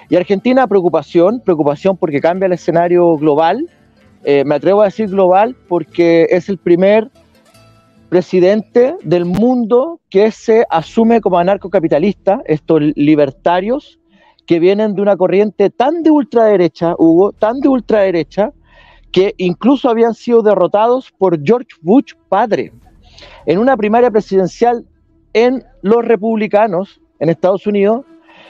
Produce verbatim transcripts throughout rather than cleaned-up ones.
Y Argentina, preocupación, preocupación porque cambia el escenario global, eh, me atrevo a decir global porque es el primer presidente del mundo que se asume como anarcocapitalista, estos libertarios que vienen de una corriente tan de ultraderecha, Hugo, tan de ultraderecha, que incluso habían sido derrotados por George Bush padre. En una primaria presidencial en los republicanos, en Estados Unidos,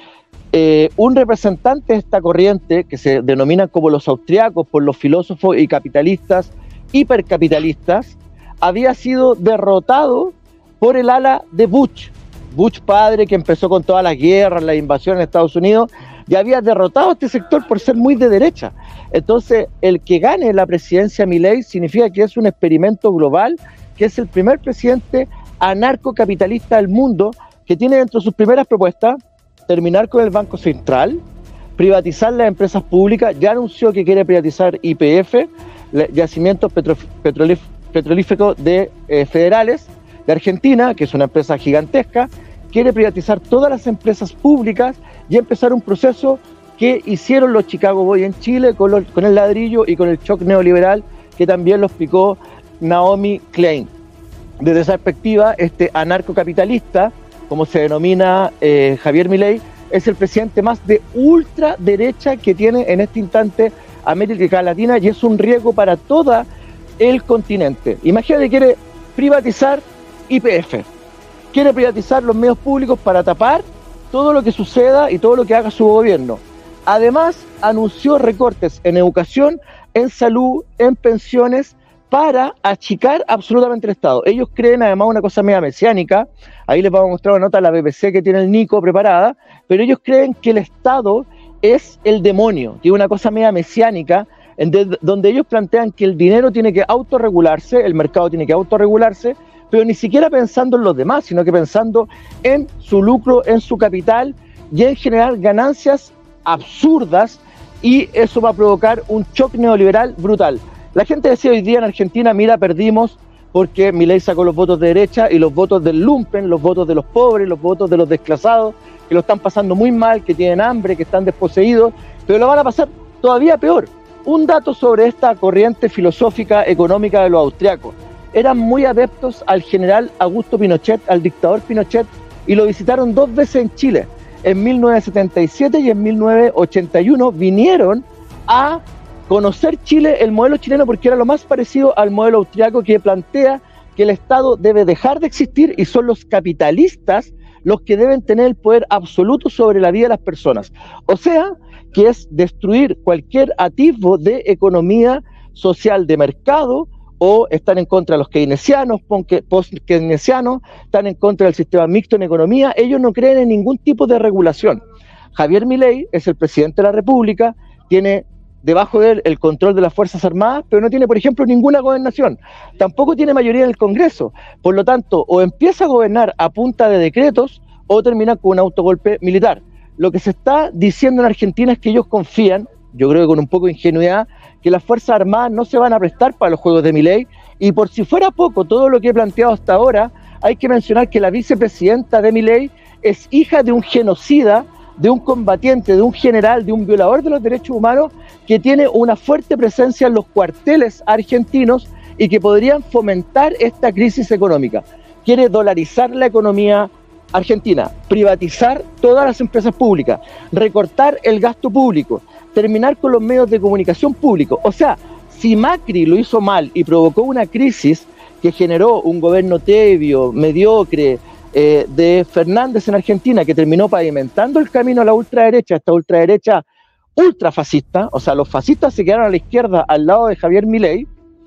eh, un representante de esta corriente, que se denominan como los austriacos por los filósofos y capitalistas, hipercapitalistas, había sido derrotado por el ala de Bush. Bush padre, que empezó con todas las guerras, la invasión en Estados Unidos, ya había derrotado a este sector por ser muy de derecha. Entonces, el que gane la presidencia Milei significa que es un experimento global, que es el primer presidente anarcocapitalista del mundo, que tiene dentro de sus primeras propuestas terminar con el Banco Central, privatizar las empresas públicas. Ya anunció que quiere privatizar Y P F, yacimientos petro, petrolif, petrolíferos de, eh, federales de Argentina, que es una empresa gigantesca. Quiere privatizar todas las empresas públicas y empezar un proceso que hicieron los Chicago Boys en Chile con, los, con el ladrillo y con el shock neoliberal que también los picó Naomi Klein. Desde esa perspectiva, este anarcocapitalista, como se denomina eh, Javier Milei, es el presidente más de ultraderecha que tiene en este instante América Latina, y es un riesgo para todo el continente. Imagínate, quiere privatizar Y P F, quiere privatizar los medios públicos para tapar todo lo que suceda y todo lo que haga su gobierno. Además, anunció recortes en educación, en salud, en pensiones, para achicar absolutamente el Estado. Ellos creen además una cosa media mesiánica, ahí les vamos a mostrar una nota de la B B C que tiene el Nico preparada, pero ellos creen que el Estado es el demonio, que es una cosa media mesiánica, en de, donde ellos plantean que el dinero tiene que autorregularse, el mercado tiene que autorregularse, pero ni siquiera pensando en los demás, sino que pensando en su lucro, en su capital y en generar ganancias absurdas, y eso va a provocar un shock neoliberal brutal. La gente decía hoy día en Argentina, mira, perdimos porque Milei sacó los votos de derecha y los votos del lumpen, los votos de los pobres, los votos de los desclasados, que lo están pasando muy mal, que tienen hambre, que están desposeídos, pero lo van a pasar todavía peor. Un dato sobre esta corriente filosófica económica de los austriacos. Eran muy adeptos al general Augusto Pinochet, al dictador Pinochet, y lo visitaron dos veces en Chile. En mil novecientos setenta y siete y en mil novecientos ochenta y uno vinieron a conocer Chile, el modelo chileno, porque era lo más parecido al modelo austriaco, que plantea que el Estado debe dejar de existir y son los capitalistas los que deben tener el poder absoluto sobre la vida de las personas. O sea, que es destruir cualquier atisbo de economía social de mercado, o están en contra de los keynesianos, post-keynesianos, están en contra del sistema mixto en economía. Ellos no creen en ningún tipo de regulación. Javier Milei es el presidente de la República, tiene debajo de él el control de las Fuerzas Armadas, pero no tiene, por ejemplo, ninguna gobernación. Tampoco tiene mayoría en el Congreso. Por lo tanto, o empieza a gobernar a punta de decretos o termina con un autogolpe militar. Lo que se está diciendo en Argentina es que ellos confían, yo creo que con un poco de ingenuidad, que las Fuerzas Armadas no se van a prestar para los juegos de Milei, y por si fuera poco todo lo que he planteado hasta ahora, hay que mencionar que la vicepresidenta de Milei es hija de un genocida, de un combatiente, de un general, de un violador de los derechos humanos, que tiene una fuerte presencia en los cuarteles argentinos y que podrían fomentar esta crisis económica. Quiere dolarizar la economía argentina, privatizar todas las empresas públicas, recortar el gasto público, terminar con los medios de comunicación públicos. O sea, si Macri lo hizo mal y provocó una crisis que generó un gobierno tebio, mediocre, eh, de Fernández en Argentina, que terminó pavimentando el camino a la ultraderecha, esta ultraderecha ultrafascista, o sea, los fascistas se quedaron a la izquierda al lado de Javier Milei.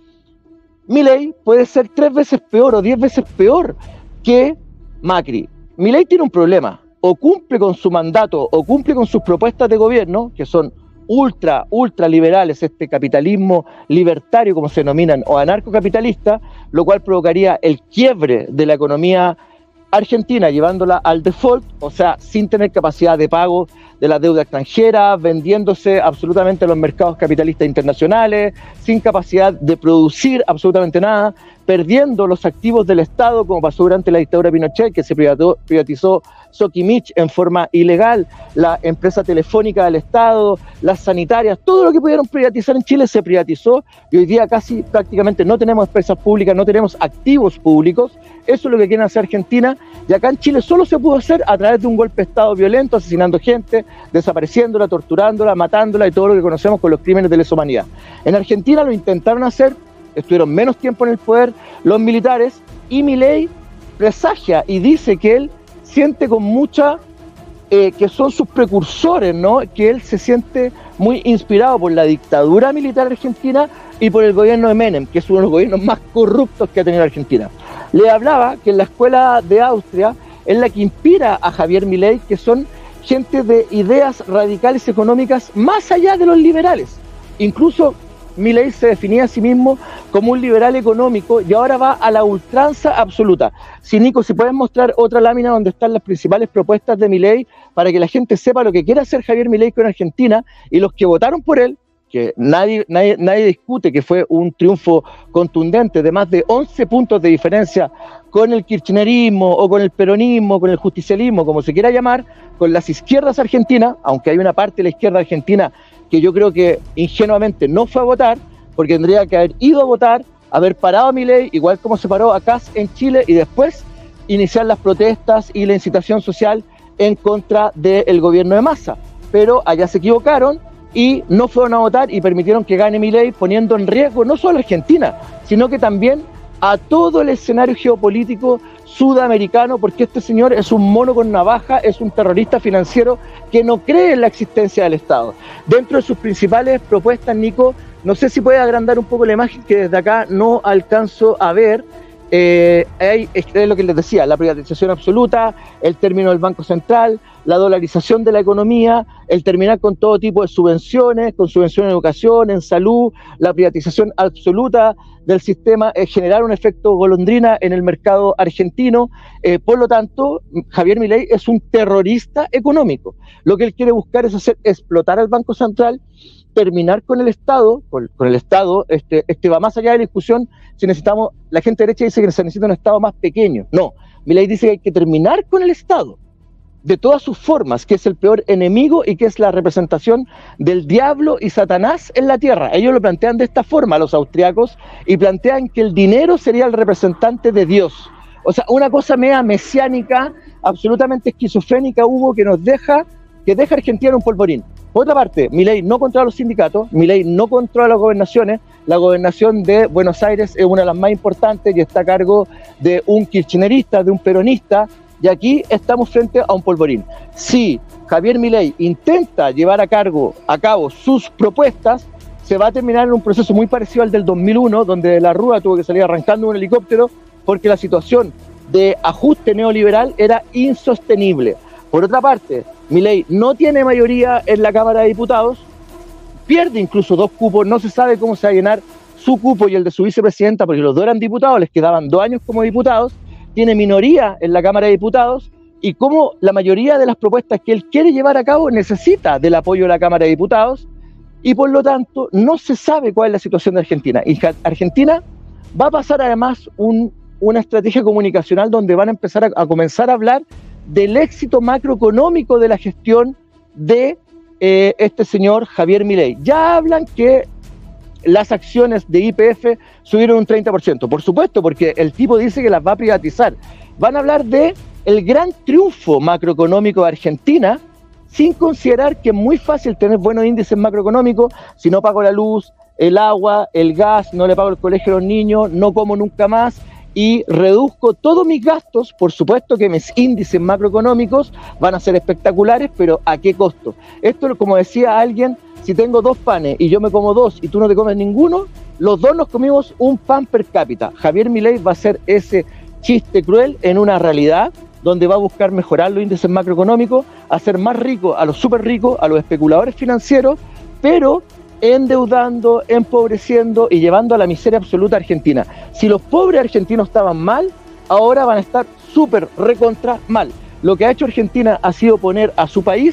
Milei puede ser tres veces peor o diez veces peor que Macri. Milei tiene un problema: o cumple con su mandato o cumple con sus propuestas de gobierno, que son ultra, ultra liberales, este capitalismo libertario como se denominan, o anarcocapitalista, lo cual provocaría el quiebre de la economía argentina, llevándola al default, o sea, sin tener capacidad de pago de la deuda extranjera, vendiéndose absolutamente a los mercados capitalistas internacionales, sin capacidad de producir absolutamente nada, perdiendo los activos del Estado, como pasó durante la dictadura de Pinochet, que se privatizó, privatizó Soquimich en forma ilegal, la empresa telefónica del Estado, las sanitarias, todo lo que pudieron privatizar en Chile se privatizó, y hoy día casi prácticamente no tenemos empresas públicas, no tenemos activos públicos. Eso es lo que quieren hacer Argentina, y acá en Chile solo se pudo hacer a través de un golpe de Estado violento, asesinando gente, desapareciéndola, torturándola, matándola y todo lo que conocemos con los crímenes de lesa humanidad. En Argentina lo intentaron hacer, estuvieron menos tiempo en el poder los militares, y Milei presagia y dice que él siente con mucha, eh, que son sus precursores, ¿no? Que él se siente muy inspirado por la dictadura militar argentina y por el gobierno de Menem, que es uno de los gobiernos más corruptos que ha tenido Argentina. Le hablaba que en la escuela de Austria es la que inspira a Javier Milei, que son gente de ideas radicales económicas más allá de los liberales. Incluso Milei se definía a sí mismo como un liberal económico y ahora va a la ultranza absoluta. Si Nico, si puedes mostrar otra lámina donde están las principales propuestas de Milei para que la gente sepa lo que quiere hacer Javier Milei con Argentina, y los que votaron por él, que nadie, nadie, nadie discute que fue un triunfo contundente de más de once puntos de diferencia con el kirchnerismo o con el peronismo, con el justicialismo, como se quiera llamar, con las izquierdas argentinas, aunque hay una parte de la izquierda argentina que yo creo que ingenuamente no fue a votar, porque tendría que haber ido a votar, haber parado a Milei, igual como se paró a Kast en Chile, y después iniciar las protestas y la incitación social en contra del gobierno de Massa. Pero allá se equivocaron y no fueron a votar y permitieron que gane Milei, poniendo en riesgo no solo a Argentina, sino que también a todo el escenario geopolítico sudamericano, porque este señor es un mono con navaja, es un terrorista financiero que no cree en la existencia del Estado. Dentro de sus principales propuestas, Nico, no sé si puede agrandar un poco la imagen que desde acá no alcanzo a ver. Eh, hay, es lo que les decía, la privatización absoluta, el término del Banco Central, la dolarización de la economía, el terminar con todo tipo de subvenciones, con subvenciones en educación, en salud, la privatización absoluta del sistema, eh, generar un efecto golondrina en el mercado argentino. Eh, por lo tanto, Javier Milei es un terrorista económico. Lo que él quiere buscar es hacer explotar al Banco Central, terminar con el Estado, con, con el Estado, este, este va más allá de la discusión si necesitamos, la gente derecha dice que se necesita un Estado más pequeño. No, Milei dice que hay que terminar con el Estado, de todas sus formas, que es el peor enemigo y que es la representación del diablo y Satanás en la tierra. Ellos lo plantean de esta forma, los austriacos, y plantean que el dinero sería el representante de Dios. O sea, una cosa media mesiánica, absolutamente esquizofrénica, Hugo, que nos deja, que deja a Argentina en un polvorín. Por otra parte, Milei no controla los sindicatos, Milei no controla las gobernaciones, la gobernación de Buenos Aires es una de las más importantes y está a cargo de un kirchnerista, de un peronista, y aquí estamos frente a un polvorín. Si Javier Milei intenta llevar a, cargo, a cabo sus propuestas, se va a terminar en un proceso muy parecido al del dos mil uno, donde la Rúa tuvo que salir arrancando un helicóptero porque la situación de ajuste neoliberal era insostenible. Por otra parte, Milei no tiene mayoría en la Cámara de Diputados, pierde incluso dos cupos, no se sabe cómo se va a llenar su cupo y el de su vicepresidenta, porque los dos eran diputados, les quedaban dos años como diputados, tiene minoría en la Cámara de Diputados, y como la mayoría de las propuestas que él quiere llevar a cabo necesita del apoyo de la Cámara de Diputados, y por lo tanto no se sabe cuál es la situación de Argentina. Y Argentina va a pasar además un, una estrategia comunicacional donde van a empezar a, a comenzar a hablar del éxito macroeconómico de la gestión de eh, este señor Javier Milei. Ya hablan que las acciones de Y P F subieron un treinta por ciento, por supuesto, porque el tipo dice que las va a privatizar. Van a hablar de el gran triunfo macroeconómico de Argentina, sin considerar que es muy fácil tener buenos índices macroeconómicos si no pago la luz, el agua, el gas, no le pago el colegio a los niños, no como nunca más y reduzco todos mis gastos. Por supuesto que mis índices macroeconómicos van a ser espectaculares, pero ¿a qué costo? Esto, como decía alguien, si tengo dos panes y yo me como dos y tú no te comes ninguno, los dos nos comimos un pan per cápita. Javier Milei va a hacer ese chiste cruel en una realidad donde va a buscar mejorar los índices macroeconómicos, hacer más ricos a los súper ricos, a los especuladores financieros, pero endeudando, empobreciendo y llevando a la miseria absoluta a Argentina. Si los pobres argentinos estaban mal, ahora van a estar súper recontra mal. Lo que ha hecho Argentina ha sido poner a su país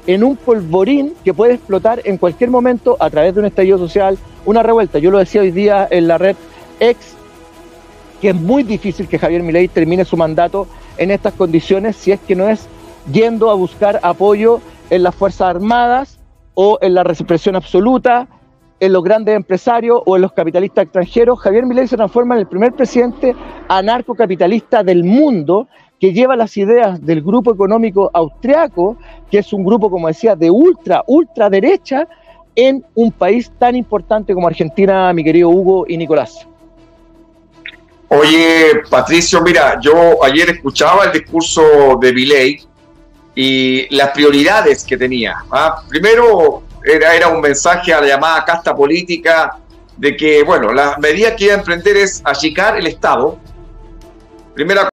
en un polvorín que puede explotar en cualquier momento a través de un estallido social, una revuelta. Yo lo decía hoy día en la red X, que es muy difícil que Javier Milei termine su mandato en estas condiciones si es que no es yendo a buscar apoyo en las Fuerzas Armadas o en la represión absoluta, en los grandes empresarios o en los capitalistas extranjeros. Javier Milei se transforma en el primer presidente anarcocapitalista del mundo que lleva las ideas del grupo económico austriaco, que es un grupo, como decía, de ultra, ultraderecha, en un país tan importante como Argentina, mi querido Hugo y Nicolás. Oye, Patricio, mira, yo ayer escuchaba el discurso de Milei y las prioridades que tenía. ¿ah? Primero, era, era un mensaje a la llamada casta política de que, bueno, la medida que iba a emprender es achicar el Estado. Primera